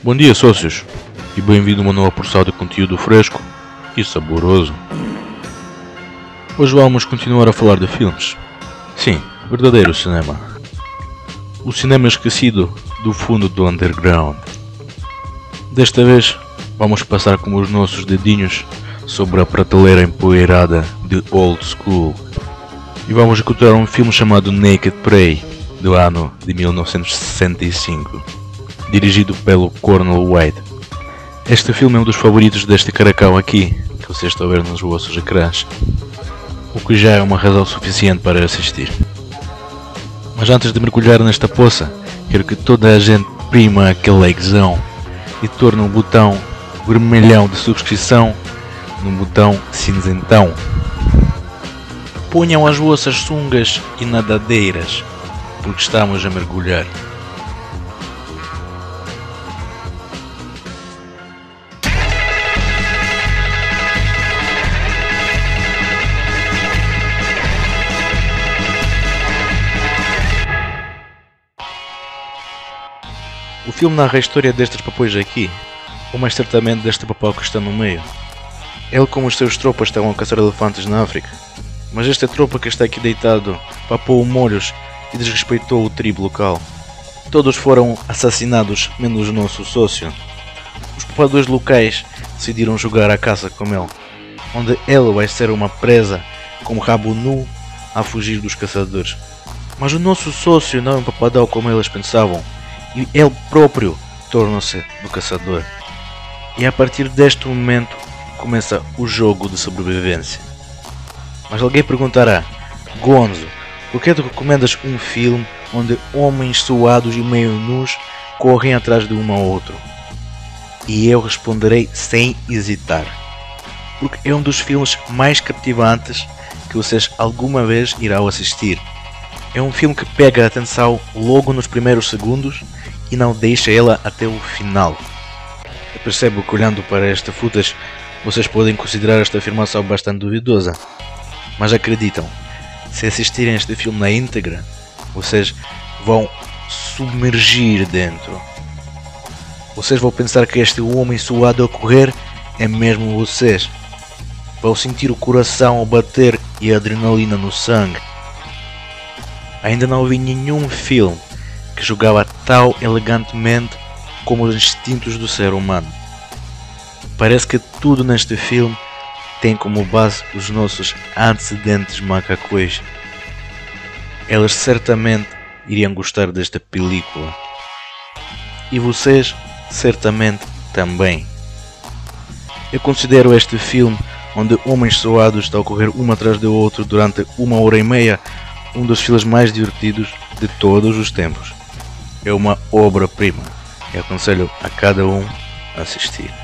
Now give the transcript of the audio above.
Bom dia, sócios, e bem-vindo a uma nova porção de conteúdo fresco e saboroso. Hoje vamos continuar a falar de filmes. Sim, verdadeiro cinema. O cinema esquecido do fundo do underground. Desta vez, vamos passar com os nossos dedinhos sobre a prateleira empoeirada de Old School. E vamos encontrar um filme chamado Naked Prey, do ano de 1965, dirigido pelo Cornel White. Este filme é um dos favoritos deste caracão aqui, que vocês estão a ver nos vossos ecrãs, o que já é uma razão suficiente para assistir. Mas antes de mergulhar nesta poça, quero que toda a gente prima aquele likezão e torne um botão vermelhão de subscrição num botão cinzentão. Ponham as vossas sungas e nadadeiras, porque estamos a mergulhar. O filme narra a história destes papões aqui, ou mais certamente deste papão que está no meio. Ele com os seus tropas estavam a caçar elefantes na África, mas esta tropa que está aqui deitado papou molhos e desrespeitou o tribo local. Todos foram assassinados, menos o nosso sócio. Os papadores locais decidiram jogar a caça com ele, onde ele vai ser uma presa com o rabo nu a fugir dos caçadores. Mas o nosso sócio não é um papadão como eles pensavam, e ele próprio torna-se do caçador. E a partir deste momento começa o jogo de sobrevivência. Mas alguém perguntará: Gonzo, por que tu recomendas um filme onde homens suados e meio nus correm atrás de um ao outro? E eu responderei sem hesitar: porque é um dos filmes mais cativantes que vocês alguma vez irão assistir. É um filme que pega a atenção logo nos primeiros segundos e não deixa ela até o final. Eu percebo que, olhando para esta footage, vocês podem considerar esta afirmação bastante duvidosa, mas acreditam, se assistirem este filme na íntegra, vocês vão submergir dentro. Vocês vão pensar que este homem suado a correr é mesmo vocês. Vão sentir o coração a bater e a adrenalina no sangue. Ainda não vi nenhum filme que jogava tão elegantemente como os instintos do ser humano. Parece que tudo neste filme tem como base os nossos antecedentes macacões. Elas certamente iriam gostar desta película. E vocês certamente também. Eu considero este filme, onde homens suados estão a correr um atrás do outro durante 1h30, um dos filmes mais divertidos de todos os tempos. É uma obra-prima e aconselho a cada um a assistir.